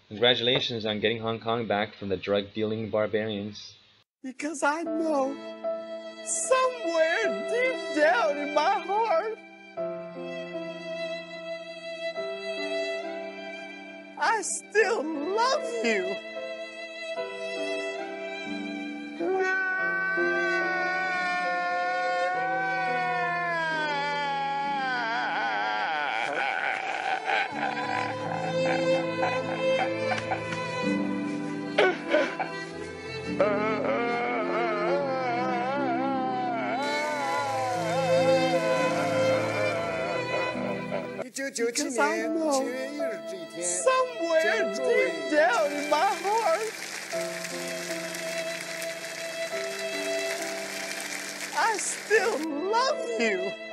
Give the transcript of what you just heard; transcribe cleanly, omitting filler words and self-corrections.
Congratulations on getting Hong Kong back from the drug-dealing barbarians. Because I know, somewhere deep down in my heart, I still love you. Because I know, somewhere deep down in my heart, I still love you.